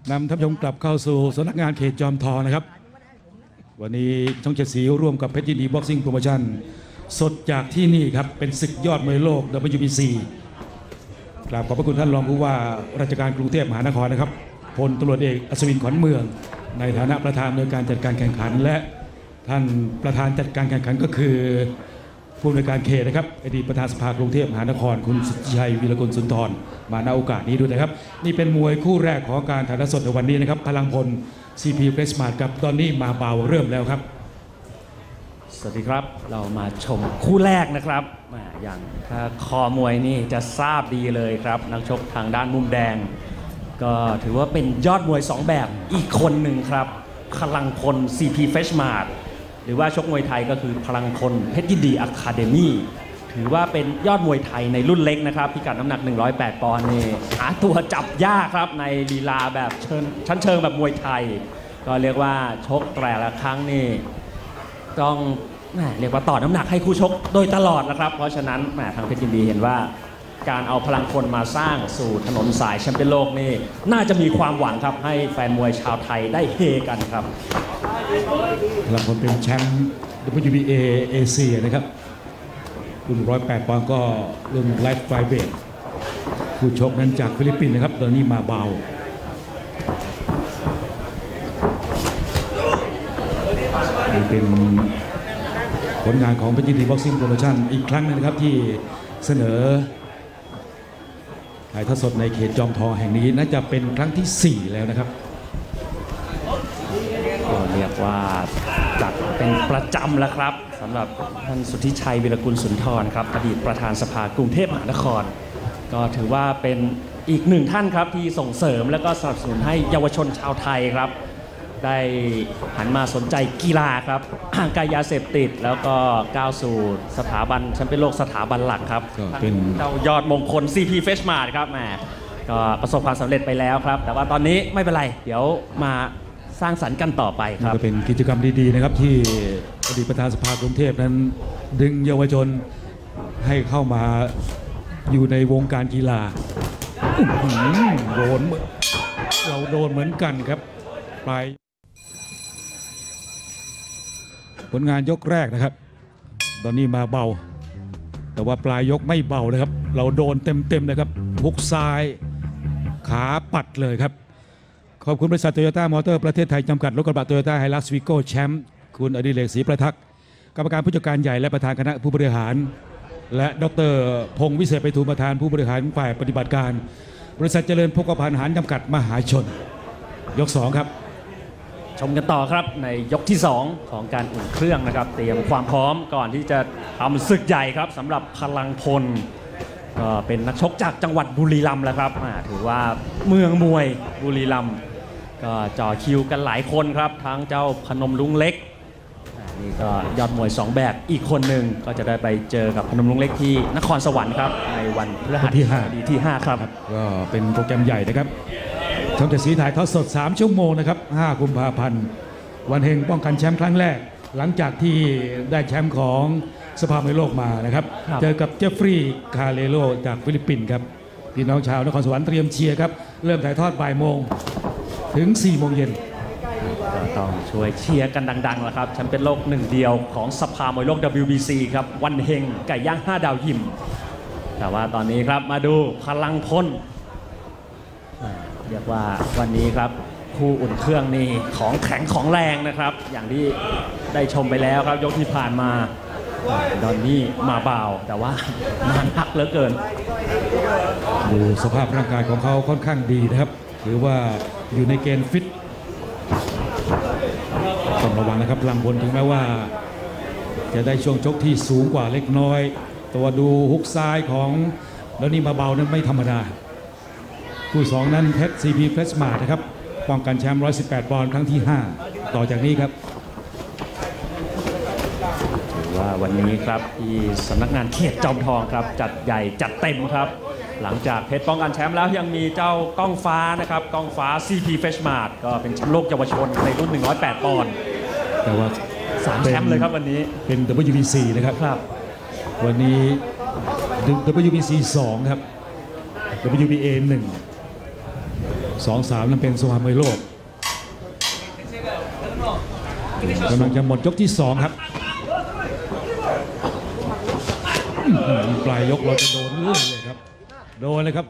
นำท่านผู้ชมกลับเข้าสู่สำนักงานเขตจอมทองนะครับวันนี้ช่องเจ็ดสีร่วมกับเพชรยินดีบ็อกซิ่งโปรโมชั่นสดจากที่นี่ครับเป็นศึกยอดมวยโลก WBC กราบขอบพระคุณท่านรองผู้ว่าราชการกรุงเทพมหานครนะครับพลตำรวจเอกอัศวินขวัญเมืองในฐานะประธานในการจัดการแข่งขันและท่านประธานจัดการแข่งขันก็คือผู้อำนวยการเขตนะครับอดีตประธานสภากรุงเทพมหานครคุณสุทธิชัยวีรกุลสุนทรมาณโอกาสนี้ด้วยนะครับนี่เป็นมวยคู่แรกของการถ่ายทอดสดในวันนี้นะครับพลังพล CP Freshmart กับตอนนี้มาเบาเริ่มแล้วครับสวัสดีครับเรามาชมคู่แรกนะครับอย่างถ้าคอมวยนี่จะทราบดีเลยครับนักชกทางด้านมุมแดงก็ถือว่าเป็นยอดมวย2แบบอีกคนหนึ่งครับพลังพล CP Freshmart หรือว่าชกมวยไทยก็คือพลังพลเพชรยินดีอะคาเดมี่ถือว่าเป็นยอดมวยไทยในรุ่นเล็กนะครับพิกัดน้ำหนัก108ปอนด์นี่หาตัวจับยากครับในลีลาแบบชั้นเชิงแบบมวยไทยก็เรียกว่าชกแต่ละครั้งนี่ต้องเรียกว่าต่อน้ำหนักให้คู่ชกโดยตลอดนะครับเพราะฉะนั้นทางเพชรยินดีเห็นว่าการเอาพลังคนมาสร้างสู่ถนนสายแชมเปี้ยนโลกนี่น่าจะมีความหวังครับให้แฟนมวยชาวไทยได้เฮกันครับพลังคนเป็นแชมป์ WBA เอเชียนะครับรุ่น108ปอนด์ก็รุ่นไลท์ไฟเวทผู้ชกนั้นจากฟิลิปปินส์นะครับตอนนี้มาเบานี่เป็นผลงานของเพชรยินดีบ็อกซิ่งโปรโมชั่นอีกครั้งนึงนะครับที่เสนอถ่ายทอดสดในเขตจอมทองแห่งนี้น่าจะเป็นครั้งที่4แล้วนะครับก็เรียกว่าจัดเป็นประจำแล้วครับสำหรับท่านสุทธิชัยวีรกุลสุนทรครับอดีตประธานสภากรุงเทพมหานครก็ถือว่าเป็นอีกหนึ่งท่านครับที่ส่งเสริมและก็สนับสนุนให้เยาวชนชาวไทยครับได้หันมาสนใจกีฬาครับห่างไกลยาเสพติดแล้วก็ก้าวสู่สถาบันแชมเปี้ยนโลกสถาบันหลักครับเป็นเจ้ายอดมงคล CP Freshmart ครับแหมก็ประสบความสำเร็จไปแล้วครับแต่ว่าตอนนี้ไม่เป็นไรเดี๋ยวมาสร้างสรรค์กันต่อไปครับก็เป็นกิจกรรมดีๆนะครับที่อดีตประธานสภากรุงเทพนั้นดึงเยาวชนให้เข้ามาอยู่ในวงการกีฬาโดนเราโดนเหมือนกันครับปลายผลงานยกแรกนะครับตอนนี้มาเบาแต่ว่าปลายยกไม่เบานะครับเราโดนเต็มๆนะครับฮุกซ้ายขาปัดเลยครับขอบคุณบริษัทโตโยต้ามอเตอร์ประเทศไทยจำกัดรถกระบะโตโยต้าไฮลักซ์วีโก้แชมป์คุณอดิเรกศรีประทักษ์กรรมการผู้จัดการใหญ่และประธานคณะผู้บริหารและดร.พงษ์วิเศษไพฑูรย์ประธานผู้บริหารฝ่ายปฏิบัติการบริษัทเจริญพกพาหารจำกัดมหาชนยก2ครับชมกันต่อครับในยกที่2ของการอุ่นเครื่องนะครับเตรียมความพร้อมก่อนที่จะทำศึกใหญ่ครับสำหรับพลังพลก็เป็นนักชกจากจังหวัดบุรีรัมย์แล้วครับถือว่าเมืองมวยบุรีรัมย์ก็จ่อคิวกันหลายคนครับทั้งเจ้าพนมรุ้งเล็กนี่ก็ยอดมวย2แบบอีกคนหนึ่งก็จะได้ไปเจอกับพนมรุ้งเล็กที่นครสวรรค์ครับในวันพฤหัสบดีที่5ครับก็เป็นโปรแกรมใหญ่นะครับช่องเจ็ดสีถ่ายทอดสด3ชั่วโมงนะครับ5กุมภาพันธ์วันเฮงป้องกันแชมป์ครั้งแรกหลังจากที่ได้แชมป์ของสภามวยโลกมานะครับเจอกับเจฟฟรีย์คาเลโลจากฟิลิปปินส์ครับพี่น้องชาวนครสวรรค์เตรียมเชียร์ครับเริ่มถ่ายทอดบ่ายโมงถึง4 โมงเย็นก็ต้องช่วยเชียร์กันดังๆแล้วครับแชมป์เป็นโลกหนึ่งเดียวของสภามวยโลก WBC ครับวันเฮงไก่ย่าง5 ดาวยิมแต่ว่าตอนนี้ครับมาดูพลังพลเรียกว่าวันนี้ครับคู่อุ่นเครื่องนี่ของแข็งของแรงนะครับอย่างที่ได้ชมไปแล้วครับยกที่ผ่านมาดอนนี่มาเบาแต่ว่ามันหนักเหลือเกินดูสภาพร่างกายของเขาค่อนข้างดีนะครับถือว่าอยู่ในเกณฑ์ฟิตต้องระวังนะครับพลังพลถึงแม้ว่าจะได้ช่วงชกที่สูงกว่าเล็กน้อยตัวดูฮุกซ้ายของดอนนี่มาเบานั้นไม่ธรรมดาคู่2นั้นเพชร CP Freshmart นะครับป้องกันแชมป์118ปอนด์ครั้งที่5ต่อจากนี้ครับถือว่าวันนี้ครับที่สำนักงานเขตจอมทองครับจัดใหญ่จัดเต็มครับหลังจากเพชรป้องกันแชมป์แล้วยังมีเจ้าก้องฟ้านะครับก้องฟ้า CP Freshmart ก็เป็นแชมป์โลกเยาวชนในรุ่น108ปอนด์แต่ว่า 3 แชมป์เลยครับวันนี้เป็น WBC นะครับวันนี้ WBC 2ครับ WBA 1 2-3 นั้นเป็นสภามวยโลกกำลังจะหมดยกที่ 2 ครับปลายยกเราจะโดนเรื่อยเลยครับโดนเลยครับ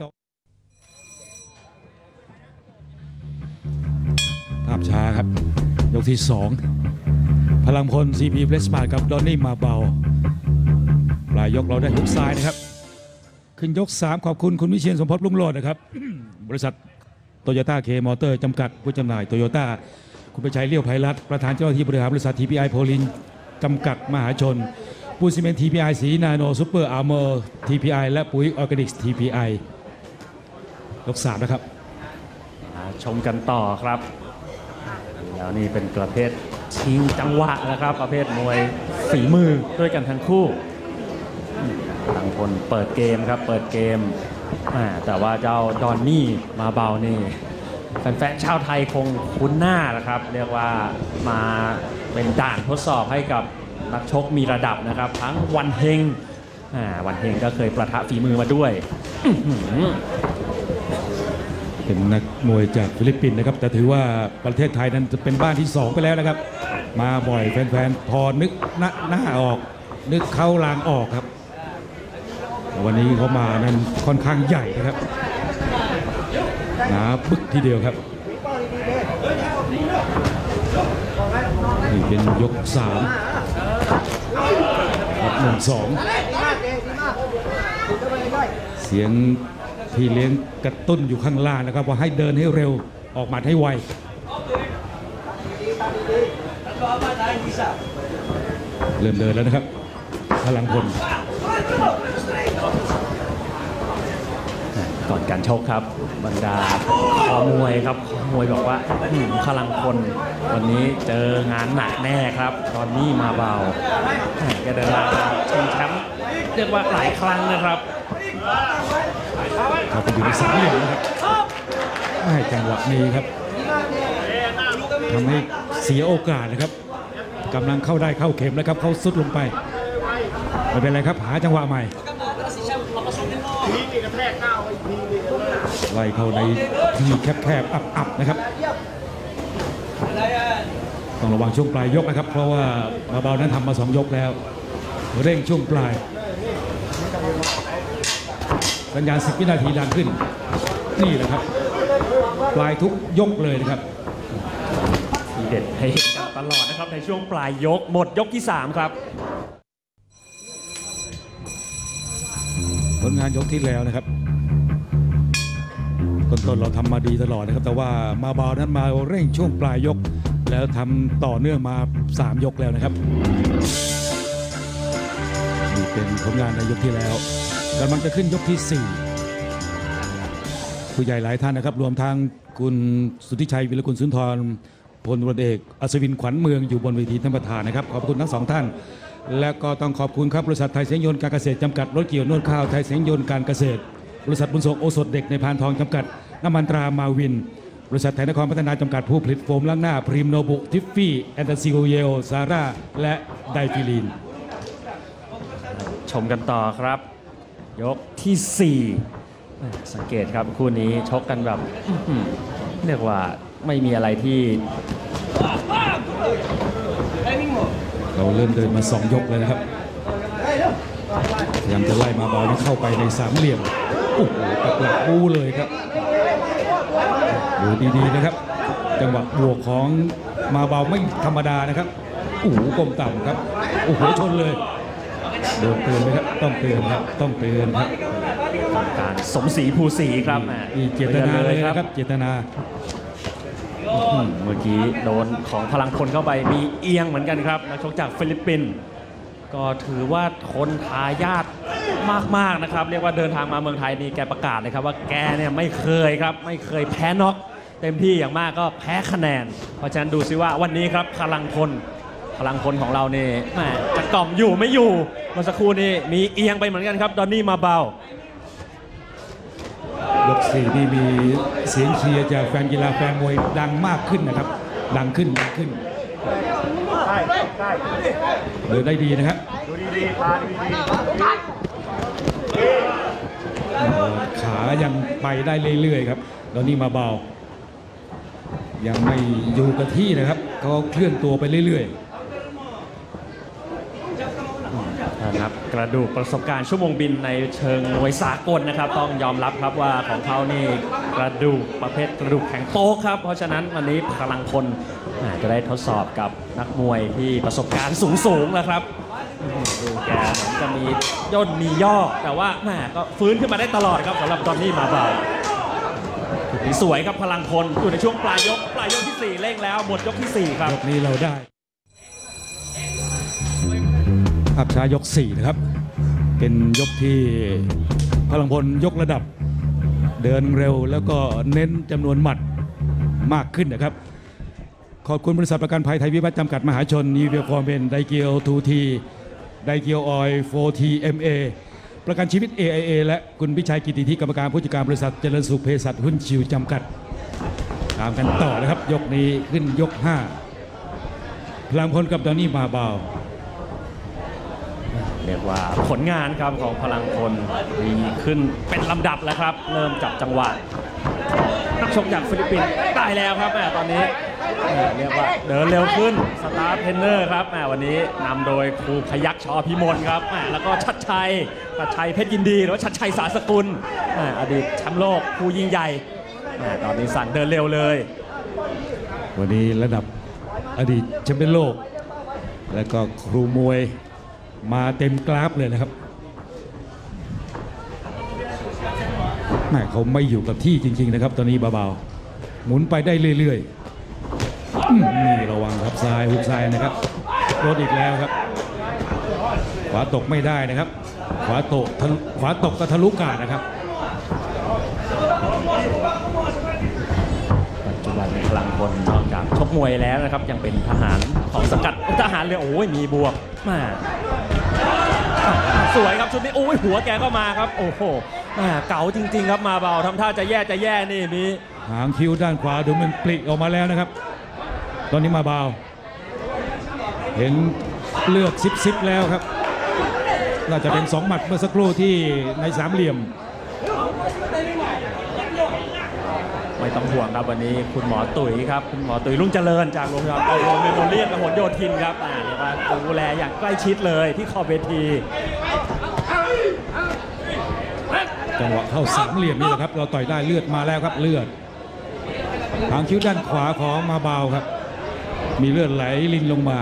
ภาพช้าครับยกที่ 2 พลังพล CP เพลสมากับดอนนี่มาเบาปลายยกเราได้ฮุกซ้ายนะครับขึ้นยก 3 ขอบคุณคุณวิเชียรสมภพลุ่งโลดนะครับ บริษัทโตโยต้าเคมอเตอร์จำกัดผู้จำหน่ายโตโยต้าคุณประชัยเลี้ยวไพรัตน์ประธานเจ้าหน้าที่บริหารบริษัท TPI โพลินจำกัดมหาชนปูนซีเมนต์ TPI สีนาโนซูเปอร์อาร์เมอร์ TPI และปุ๋ยออร์แกนิกส์ TPI ยก 3 นะครับชมกันต่อครับแล้วนี่เป็นประเภทชิงจังหวะนะครับประเภทมวยฝีมือด้วยกันทั้งคู่ทางคนเปิดเกมครับเปิดเกมแต่ว่าเจ้าดอนนี่มาเบานี่แฟนๆชาวไทยคงคุ้นหน้านะครับเรียกว่ามาเป็นด่านทดสอบให้กับนักชกมีระดับนะครับทั้งวันเฮงวันเฮงก็เคยประทะฝีมือมาด้วยเป็นนักมวยจากฟิลิปปินส์นะครับแต่ถือว่าประเทศไทยนั้นจะเป็นบ้านที่ 2 ไปแล้วนะครับมาบ่อยแฟนๆพอนึกหน้าออกนึกเข้าลางออกครับวันนี้เขามานั้นค่อนข้างใหญ่นะครับหนาบึกทีเดียวครับนี่เป็นยก 3 ครับ 1-2 เสียงพี่เลี้ยงกระตุ้นอยู่ข้างล่างนะครับว่าให้เดินให้เร็วออกหมัดให้ไวเริ่มเดินแล้วนะครับพลังพลก่อนการชกครับบรรดาคอมวยครับคอมวยบอกว่าพลังพลวันนี้เจองานหนักแน่ครับตอนนี้มาเบาแกเดินทางชิงแชมป์เรียกว่าหลายครั้งนะครับเขาไปอยู่ในสามเหลี่ยมนะครับไม่จังหวะนี้ครับทำให้เสียโอกาสนะครับกำลังเข้าได้เข้าเข็มแล้วครับเขาสุดลงไปไม่เป็นไรครับหาจังหวะใหม่ไล่เข้าในที่แคบๆอับๆนะครับต้องระวังช่วงปลายยกนะครับเพราะว่ามาเบานั้นทำมา2 ยกแล้วเร่งช่วงปลายสัญญาณ10 วินาทีดังขึ้นนี่แหละครับปลายทุกยกเลยนะครับทีเด็ดให้เห็นตลอดนะครับในช่วงปลายยกหมดยกที่ 3 ครับผลงานยกที่แล้วนะครับต้นเราทำมาดีตลอดนะครับแต่ว่ามาเบานั้นมาเร่งช่วงปลายยกแล้วทำต่อเนื่องมา3 ยกแล้วนะครับนี่เป็นผลงานในยกที่แล้วกำลังจะขึ้นยกที่ 4ผู้ใหญ่หลายท่านนะครับรวมทางคุณสุทธิชัยวิรกุลสุนทรพลตำรวจเอกอัศวินขวัญเมืองอยู่บนเวทีท่านประธานนะครับขอบคุณทั้ง2 ท่านและก็ต้องขอบคุณครับบริษัทไทยเสียงยนต์การเกษตรจำกัดรถเกี่ยวนวดข้าวไทยเสียงยนต์การเกษตรบริษัทบุญส่งโอสถเด็กในพานทองจำกัดน้ำมันตรามาวินบริษัทไทยนครพัฒนาจำกัดผู้ผลิตโฟมล้างหน้าพรีมโนบุทิฟฟี่แอนตาซิโอเยลซาร่าและไดฟิลีนชมกันต่อครับยกที่ 4สังเกตครับคู่นี้ชกกันแบบเรียกว่าไม่มีอะไรที่เราเริ่มเดินมา2 ยกเลยนะครับพยายามจะไล่มาเบาที่เข้าไปใน3 เหลี่ยมโอ้โหปักหลักบูเลยครับดูดีๆนะครับจังหวะบวกของมาเบาไม่ธรรมดานะครับโอ้โหก้มต่ำครับโอ้โหชนเลยโดนเตือนไหมครับต้องเตือนครับต้องเตือนครับการสมศรีภูศรีครับเจตนาเลยครับเจตนาเมื่อกี้โดนของพลังพลเข้าไปมีเอียงเหมือนกันครับนักชกจากฟิลิปปินส์ก็ถือว่าทนทายาทมากๆนะครับเรียกว่าเดินทางมาเมืองไทยนี่แกประกาศเลยครับว่าแกเนี่ยไม่เคยครับไม่เคยแพ้น็อกเต็มที่อย่างมากก็แพ้คะแนนเพราะฉะนั้นดูซิว่าวันนี้ครับพลังพลของเราเนี่ยจะกล่อมอยู่ไม่อยู่เมื่อสักครู่นี้มีเอียงไปเหมือนกันครับดอนนี่มาเบายก 4นี่มีเสียงเชียร์จากแฟนกีฬาแฟนมวยดังมากขึ้นนะครับดังขึ้นเดินได้ดีนะครับขายังไปได้เรื่อยๆครับตอนนี้มาเบายังไม่อยู่กับที่นะครับเขาเคลื่อนตัวไปเรื่อยนะครับกระดูกประสบการณ์ชั่วโมงบินในเชิงมวยสากลนะครับต้องยอมรับครับว่าของเขานี่กระดูกประเภทกระดูกแข็งโป๊กครับเพราะฉะนั้นวันนี้พลังพลจะได้ทดสอบกับนักมวยที่ประสบการณ์สูงแล้วครับดูแกเหมือนจะมีย่นมีย่อแต่ว่าแหมก็ฟื้นขึ้นมาได้ตลอดครับสำหรับจอห์นนี่มาเบานี่สวยครับพลังพลอยู่ในช่วงปลายยกที่ 4เร่งแล้วหมดยกที่ 4ครับๆยกนี้เราได้ภาพช้ายก 4นะครับเป็นยกที่พลังพลยกระดับเดินเร็วแล้วก็เน้นจำนวนหมัดมากขึ้นนะครับขอบคุณบริษัทประกันภัยไทยวิวัฒน์จำกัดมหาชนยูเวียฟอร์เมนไดเกียว 2T ไดเกียวออยล์ 4TMA ประกันชีวิต AIA และคุณพิชัยกิติธิกรรมการผู้จัดการบริษัทเจริญสุขเภสัชหุ้นชิวจำกัดตามกันต่อนะครับยกนี้ขึ้นยก 5พลังพลกับจอห์นนี่มาเบาเรียกว่าผลงานครับของพลังพลดีขึ้นเป็นลำดับแล้วครับเริ่มจับจังหวะนักชกจากฟิลิปปินส์ได้แล้วครับตอนนี้เรียกว่าเดินเร็วขึ้นสตาร์เทรนเนอร์ครับวันนี้นำโดยครูพยัคฆ์ ช.พิมลครับแล้วก็ชัดชัยเพชรยินดีหรือว่าชัดชัยสาสกุลอดีตแชมป์โลกผู้ยิ่งใหญ่ตอนนี้สั่งเดินเร็วเลยวันนี้ระดับอดีตแชมป์โลกแล้วก็ครูมวยมาเต็มกราฟเลยนะครับแม่เขาไม่อยู่กับที่จริงๆนะครับตอนนี้เบาๆหมุนไปได้เรื่อยๆนี่ระวังครับซ้ายหุกซ้ายนะครับโดนอีกแล้วครับขวาตกไม่ได้นะครับขวาตกก็ทะลุกาดนะครับปัจจุบันพลังพลนอกจากชกมวยแล้วนะครับยังเป็นทหารของสังกัดทหารเรือโอ้ยมีบวกมาสวยครับชุดนี้โอ้ยหัวแกก็มาครับโอ้โหเก๋าจริงๆครับมาเบาทำท่าจะแย่นี่มีหางคิ้วด้านขวาดูมันปลิออกมาแล้วนะครับตอนนี้มาเบาเห็นเลือดซิบแล้วครับน่าจะเป็น2 หมัดเมื่อสักครู่ที่ในสามเหลี่ยมไม่ต้องห่วงครับวันนี้คุณหมอตุ๋ยครับคุณหมอตุ๋ยรุ่งเจริญจากโรงพยาบาลเอาโรงเมโมเรียลพหลโยธินครับเรียกว่าดูแลอย่างใกล้ชิดเลยที่ขอบเวทีจังหวะเข้าสามเหลี่ยมนี่แหละครับเราต่อยได้เลือดมาแล้วครับเลือดหางคิ้วด้านขวาของมาเบาครับมีเลือดไหลลินลงมา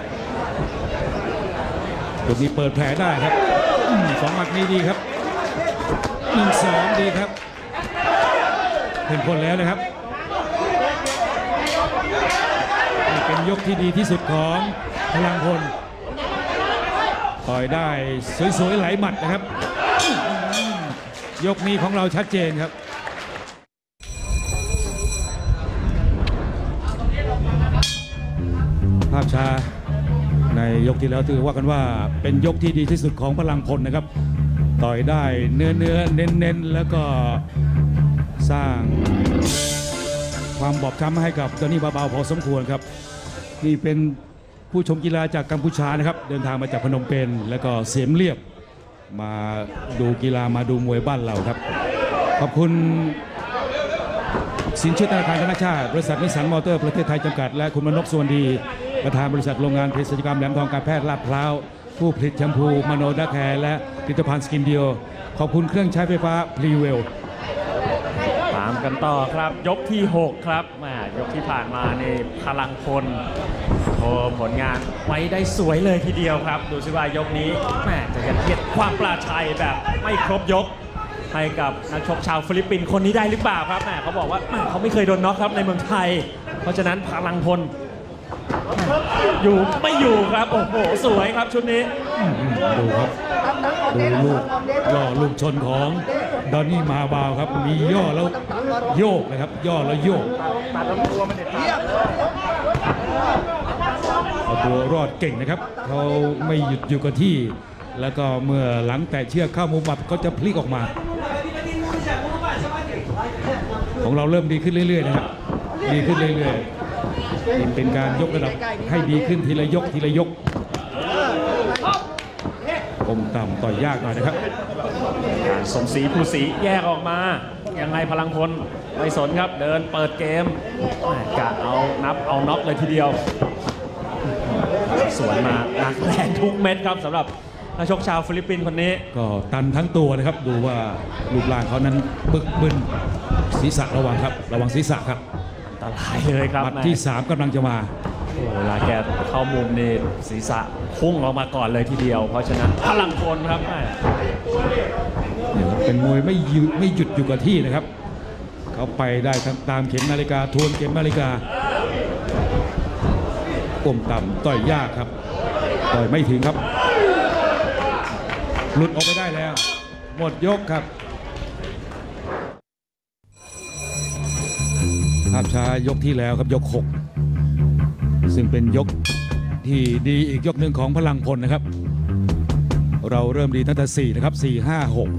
จุดนี้เปิดแผลได้ครับ2 หมัดนี้ดีครับ1-2ดีครับเป็นผลแล้วนะครับเป็นยกที่ดีที่สุดของพลังพลต่อยได้สวยๆไหลหมัดนะครับยกนี้ของเราชัดเจนครับภาพช้าในยกที่แล้วถือว่ากันว่าเป็นยกที่ดีที่สุดของพลังพลนะครับต่อยได้เนื้อเน้นแล้วก็สร้างความบอบช้ำให้กับจอห์นนี่เบาๆพอสมควรครับนี่เป็นผู้ชมกีฬาจากกัมพูชานะครับเดินทางมาจากพนมเปญแล้วก็เสียมเรียบมาดูกีฬามาดูมวยบ้านเราครับขอบคุณสินเชื่อธนาคารธนชาติบริษัทนิสสันมอเตอร์ประเทศไทยจำกัดและคุณมนพสวนดีประธานบริษัทโรงงานเภสัชกรรมแหลมทองการแพทย์ลาดพร้าวผู้ผลิตแชมพูมโนดักแคร์และผลิตภัณฑ์สกินเดียวขอบคุณเครื่องใช้ไฟฟ้าพรีเวลตามกันต่อครับยกที่6ครับยกที่ผ่านมานี่พลังพลโชว์ผลงานไว้ได้สวยเลยทีเดียวครับดูสิว่ายกนี้จะยัดเยียดความปราชัยแบบไม่ครบยกให้กับนักชกชาวฟิลิปปินส์คนนี้ได้หรือเปล่าครับเขาบอกว่าเขาไม่เคยโดนน็อกครับในเมืองไทยเพราะฉะนั้นพลังพลอยู่ไม่อยู่ครับโอ้โหสวยครับชุดนี้ดูครับดูลูกย่อลูกชนของดอนนี่มาเบาครับมีย่อแล้วโยกนะครับย่อแล้วโยกเอาตัวรอดเก่งนะครับเขาไม่หยุดอยู่กับที่แล้วก็เมื่อหลังแตะเชือกเข้ามุมบับก็จะพลิกออกมาของเราเริ่มดีขึ้นเรื่อยๆนะครับดีขึ้นเรื่อยๆเป็นการยกระดับให้ดีขึ้นทีละยกกลมต่ำต่อยยากหน่อยนะครับการสมศรีภูศรีแยกออกมายังไงพลังพลไม่สนครับเดินเปิดเกมกะเอานับเอาน็อกเลยทีเดียวสวนมาหนักแรงทุกเม็ดครับสำหรับนักชกชาวฟิลิปปินส์คนนี้ก็ตันทั้งตัวนะครับดูว่ารูปร่างเขานั้นบึกบึนศีรษะระวังครับระวังศีรษะครับอันตรายเลยครับหมัดที่ 3กำลังจะมาเวลาแกเข้ามุมนี่ศีรษะพุ่งออกมาก่อนเลยทีเดียวเพราะฉะนั้นพลังพลครับเนี่ยครับเป็นมวยไม่หยุดอยู่กับที่นะครับเขาไปได้ตามเข็มนาฬิกาทวนเข็มนาฬิกาก้มต่ำต่อยยากครับต่อยไม่ถึงครับหลุดออกไปได้แล้วหมดยกครับภาพช้ายกที่แล้วครับยก 6ซึ่งเป็นยกที่ดีอีกยกหนึ่งของพลังพลนะครับเราเริ่มดีตั้งแต่4นะครับ4 5 6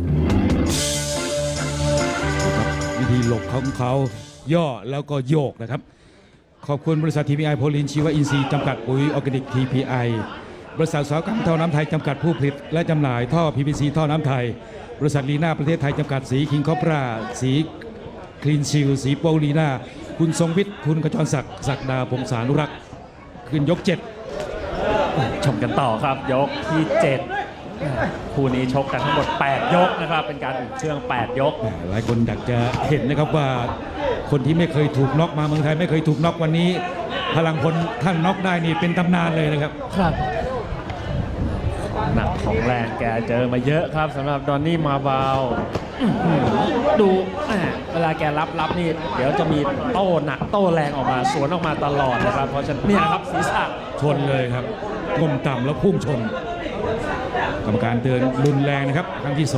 วิธีหลบของเขาย่อแล้วก็โยกนะครับขอบคุณบริษัท TPI โพลินชีวอินทรีย์จำกัดปุ๋ยออร์แกนิก TPI บริษัทอุตสาหกรรมท่อน้ำไทยจำกัดผู้ผลิตและจำหน่ายท่อ PVC ท่อน้ำไทยบริษัทลีน่าประเทศไทยจำกัดสีคิงคอปราสีคลีนชิลสีโปลีน่าคุณทรงวิทย์คุณกระจรศักดาพงษานุรักษ์ขึ้นยก 7 ชมกันต่อครับยกที่ 7คู่นี้ชกกันทั้งหมด8ยกนะครับเป็นการอุ่นเครื่อง8ยกหลายคนอยากจะเห็นนะครับว่าคนที่ไม่เคยถูกน็อกมาเมืองไทยไม่เคยถูกน็อกวันนี้พลังพลท่านน็อกได้นี่เป็นตำนานเลยนะครับครับหนักของแรงแกเจอมาเยอะครับสำหรับดอนนี่มาบาวดูเวลาแกรับนี่เดี๋ยวจะมีโต้หนักโต้แรงออกมาสวนออกมาตลอดนะครับเพราะฉะนั้นเนี่ยครับศีรษะชนเลยครับก้มต่ำแล้วพุ่งชนกรรมการเตือนรุนแรงนะครับครั้งที่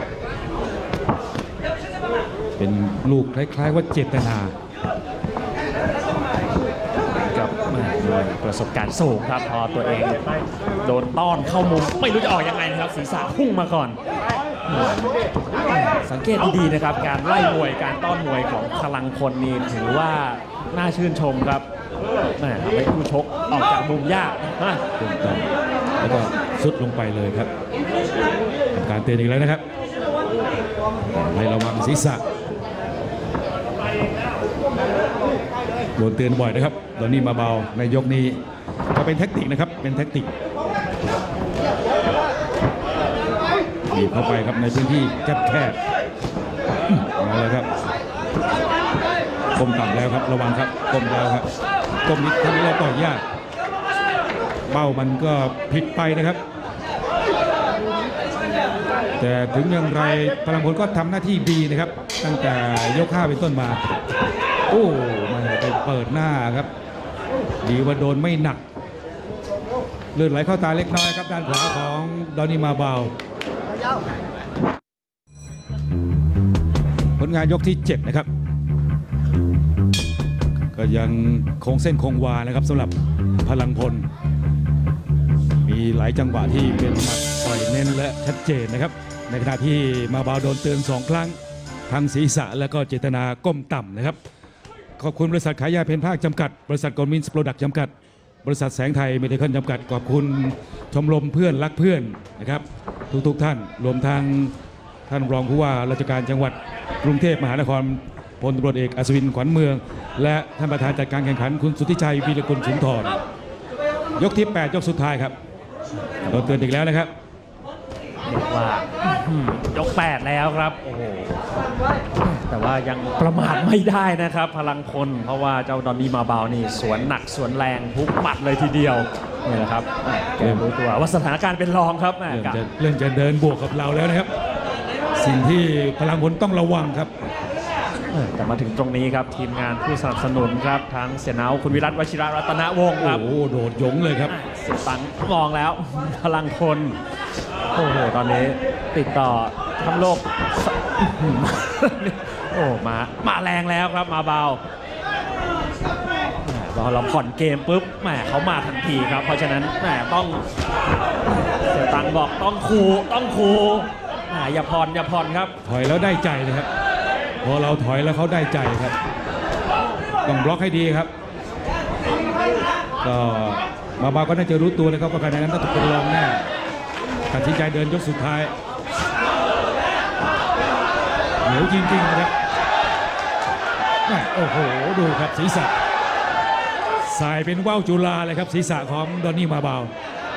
2เป็นลูกคล้ายๆว่าเจตนากับประสบการณ์สูงครับพอตัวเองโดนต้อนเข้ามุมไม่รู้จะออกยังไงนะครับศีรษะพุ่งมาก่อนสังเกตดีๆนะครับการไล่มวยการต้อนมวยของพลังพลนี่ถือว่าน่าชื่นชมครับทำให้ผู้ชกออกจากมุมยากถูกต้องแล้วก็สุดลงไปเลยครับการเตือนอีกแล้วนะครับให้ระวังศีรษะโดนเตือนบ่อยนะครับตอนนี้มาเบาในยกนี้ก็เป็นแท็กติกนะครับเป็นแท็กติกบีบเข้าไปครับในพื้นที่แคบๆเอาเลยครับก้มต่ำแล้วครับระวังครับก้มแล้วครับก้มนิดทำให้เราต่อยยากเบ้ามันก็ผิดไปนะครับแต่ถึงอย่างไรพลังพลก็ทำหน้าที่ดีนะครับตั้งแต่ยก 5เป็นต้นมาโอ้มันไปเปิดหน้าครับดีว่าโดนไม่หนักเลือดไหลเข้าตาเล็กน้อยครับด้านขวาของดอนนี่มาเบาผลงานยกที่ 7นะครับก็ยังคงเส้นคงวานะครับสำหรับพลังพลมีหลายจังหวะที่เป็นหมัดต่อยเน้นและชัดเจนนะครับในขณะที่มาเบาโดนเตือน2 ครั้งทั้งศีรษะและก็เจตนาก้มต่ำนะครับขอบคุณบริษัทขายยาเพนภาคจำกัดบริษัทกอลมินส์โปรดักต์จำกัดบริษัทแสงไทยเมดิคอลจำกัดขอบคุณชมรมเพื่อนรักเพื่อนนะครับทุกท่านรวมทางท่านรองผู้ว่าราชการจังหวัดกรุงเทพมหานครพลตำรวจเอกอัศวินขวัญเมืองและท่านประธานจัดการแข่งขันคุณสุทธิชัยวีรกุลสุนทรยกที่ 8 ยกสุดท้ายครับโดนเตือนอีกแล้วนะครับเรียกว่ายก 8แล้วครับโอ้โหแต่ว่ายังประมาทไม่ได้นะครับพลังพลเพราะว่าเจ้าดอนนี่มาเบานี่สวนหนักสวนแรงทุกหมัดเลยทีเดียวนี่แหละครับแกรู้ตัวว่าสถานการณ์เป็นรองครับเริ่มจะเดินบวกกับเราแล้วนะครับสิ่งที่พลังพลต้องระวังครับแต่มาถึงตรงนี้ครับทีมงานผู้สนับสนุนครับทั้งเสียเนาคุณวิรัตวชิระรัตนวงศ์ครับโอ้โดดยงเลยครับเสียตังมองแล้วพลังพลโอ้โหตอนนี้ติดต่อทั้งโลกโอ้มาแรงแล้วครับมาเบาพอเราผ่อนเกมปุ๊บแหมเขามาทันทีครับเพราะฉะนั้นแหมต้องเสียตังบอกต้องคูอย่าผ่อนครับถอยแล้วได้ใจเลยครับพอเราถอยแล้วเขาได้ใจครับต้องบล็อกให้ดีครับก็มาเบาก็น่าจะรู้ตัวเลยครับว่าการนั้นต้องเป็นรองแน่ตัดสินใจเดินยกสุดท้ายเหนียวจริงๆนะครับแม่โอ้โหดูครับศีรษะสายเป็นว่าวจุฬาเลยครับศีรษะของดอนนี่มาเบา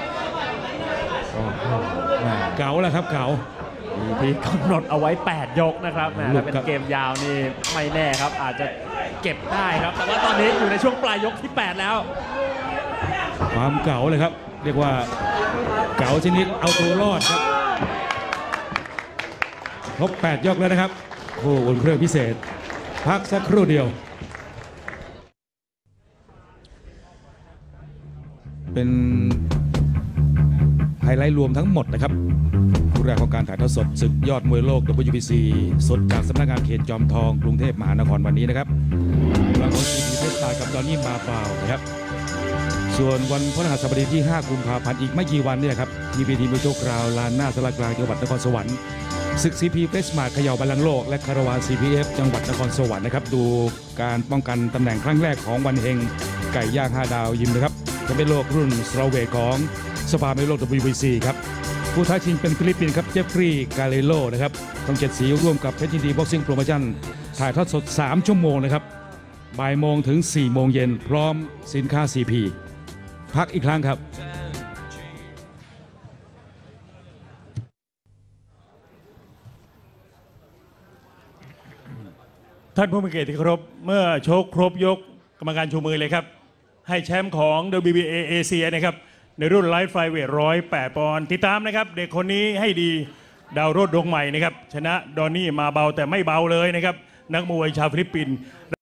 เก๋าแล้วครับเก๋าที่กำหนดเอาไว้ 8 ยกนะครับแหมลูถ้าก เป็นครับเกมยาวนี่ไม่แน่ครับอาจจะเก็บได้ครับ แต่ว่าตอนนี้อยู่ในช่วงปลายยกที่ 8 แล้วความเก๋าเลยครับเรียกว่าเก๋าชนิดเอาตัวรอดครับครบ8 ยกแล้วนะครับคู่อุ่นเครื่องพิเศษพักสักครู่เดียวเป็นไฮไลท์รวมทั้งหมดนะครับคู่แรกของการถ่ายทอดสดศึกยอดมวยโลก WBC สดจากสำนักงานเขตจอมทองกรุงเทพมหานครวันนี้นะครับกำลังของซีพีเพชรตายกับดอนนี่มาเปล่านะครับส่วนวันพฤหัสบดีที่ 5 กุมภาพันธ์อีกไม่กี่วันเนี่ยครับมีเวทีมวยโชว์กราวลานหน้าสารกลางจังหวัดนครสวรรค์ศึก CP เพชรมาร์ทเขย่าบัลลังก์โลกและคาราวาน CPF จังหวัดนครสวรรค์นะครับดูการป้องกันตำแหน่งครั้งแรกของวันเฮงไก่ย่าง5 ดาวยิมนะครับจะเป็นโลกรุ่นสโตรเวทของสภามวยโลก WBC ครับผู้ท้าชิงเป็นฟิลิปปินส์ครับเจฟฟรีย์กาเลโลนะครับช่อง7 สีร่วมกับเพชรยินดีบ็อกซิ่งโปรโมชั่นถ่ายทอดสด3 ชั่วโมงนะครับบ่ายโมงถึง4 โมงเย็นพร้อมสินค้า CP พักอีกครั้งครับท่านผู้มีเกียรติที่เคารพเมื่อโชคครบยกกรรมการชูมือเลยครับให้แชมป์ของ WBA เอเชียนะครับในรุ่นไลท์ไฟเวท108 ปอนด์ติดตามนะครับเด็กคนนี้ให้ดีดาวโรดดวงใหม่นะครับชนะดอนนี่มาเบาแต่ไม่เบาเลยนะครับนักมวยชาวฟิลิปปินส์